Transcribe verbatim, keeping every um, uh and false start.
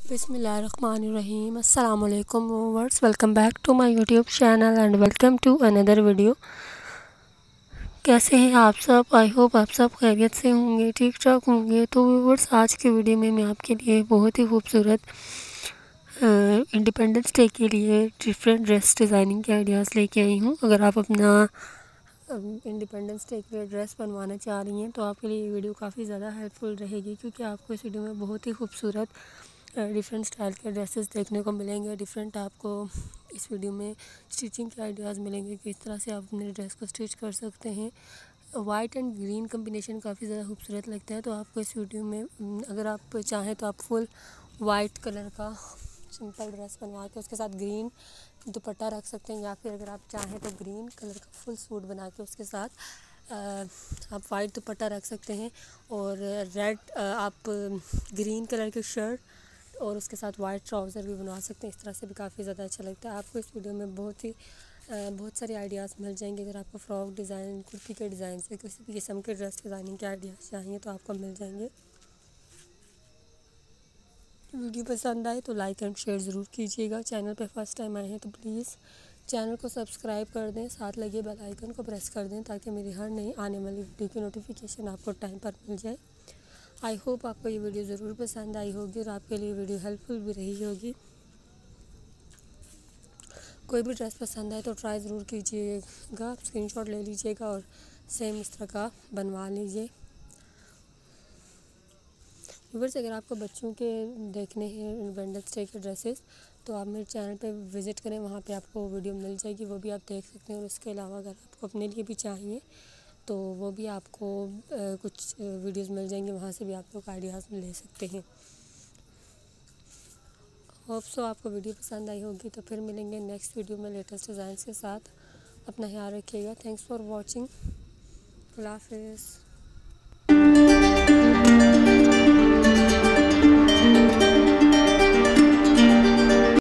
बिस्मिल्लाहिर्रहमानिर्रहीम। अस्सलाम वालेकुम viewers, welcome back to my YouTube channel and welcome to another video. कैसे हैं आप सब? आई होप आप सब खैरियत से होंगे, ठीक ठाक होंगे। तो व्यूअर्स, आज की वीडियो में मैं आपके लिए बहुत ही खूबसूरत इंडिपेंडेंस डे के लिए डिफरेंट ड्रेस डिज़ाइनिंग के आइडियाज़ लेके आई हूँ। अगर आप अपना इंडिपेंडेंस डे के लिए ड्रेस बनवाना चाह रही हैं तो आपके लिए ये वीडियो काफ़ी ज़्यादा हेल्पफुल रहेगी, क्योंकि आपको इस वीडियो में बहुत ही खूबसूरत डिफरेंट स्टाइल के ड्रेसेस देखने को मिलेंगे। डिफरेंट आपको इस वीडियो में स्टिचिंग के आइडियाज़ मिलेंगे, किस तरह से आप अपने ड्रेस को स्टिच कर सकते हैं। वाइट एंड ग्रीन कम्बिनेशन काफ़ी ज़्यादा खूबसूरत लगता है। तो आपको इस वीडियो में, अगर आप चाहें तो आप फुल वाइट कलर का सिंपल ड्रेस बनवा के उसके साथ ग्रीन दुपट्टा रख सकते हैं, या फिर अगर आप चाहें तो ग्रीन कलर का फुल सूट बना के उसके साथ आ, आप वाइट दुपट्टा रख सकते हैं। और रेड आप ग्रीन कलर की शर्ट और उसके साथ वाइट ट्राउज़र भी बनवा सकते हैं। इस तरह से भी काफ़ी ज़्यादा अच्छा लगता है। आपको इस वीडियो में बहुत ही बहुत सारे आइडियाज़ मिल जाएंगे। अगर आपको फ्रॉक डिज़ाइन, कुर्ती के डिज़ाइन से किसी भी किस्म के ड्रेस डिज़ाइनिंग के आइडियाज़ चाहिए तो आपको मिल जाएंगे। वीडियो पसंद आए तो लाइक एंड शेयर ज़रूर कीजिएगा। चैनल पे फर्स्ट टाइम आए हैं तो प्लीज़ चैनल को सब्सक्राइब कर दें, साथ लगे बेल आइकन को प्रेस कर दें, ताकि मेरी हर नई आने वाली वीडियो की नोटिफिकेशन आपको टाइम पर मिल जाए। आई होप आपको ये वीडियो ज़रूर पसंद आई होगी और आपके लिए वीडियो हेल्पफुल भी रही होगी। कोई भी ड्रेस पसंद आए तो ट्राई ज़रूर कीजिएगा, स्क्रीनशॉट ले लीजिएगा और सेम इस तरह का बनवा लीजिए। व्यूअर्स, अगर आपको बच्चों के देखने हैं इंडिपेंडेंस डे के ड्रेसेस तो आप मेरे चैनल पे विज़िट करें, वहाँ पे आपको वीडियो मिल जाएगी, वो भी आप देख सकते हैं। और इसके अलावा अगर आपको अपने लिए भी चाहिए तो वो भी आपको आ, कुछ वीडियोस मिल जाएंगे, वहाँ से भी आप लोग आइडियाज़ ले सकते हैं। होप सो आपको वीडियो पसंद आई होगी। तो फिर मिलेंगे नेक्स्ट वीडियो में लेटेस्ट डिज़ाइन के साथ। अपना ख्याल रखिएगा। Thanks for watching. अल्लाह हाफ़िज़।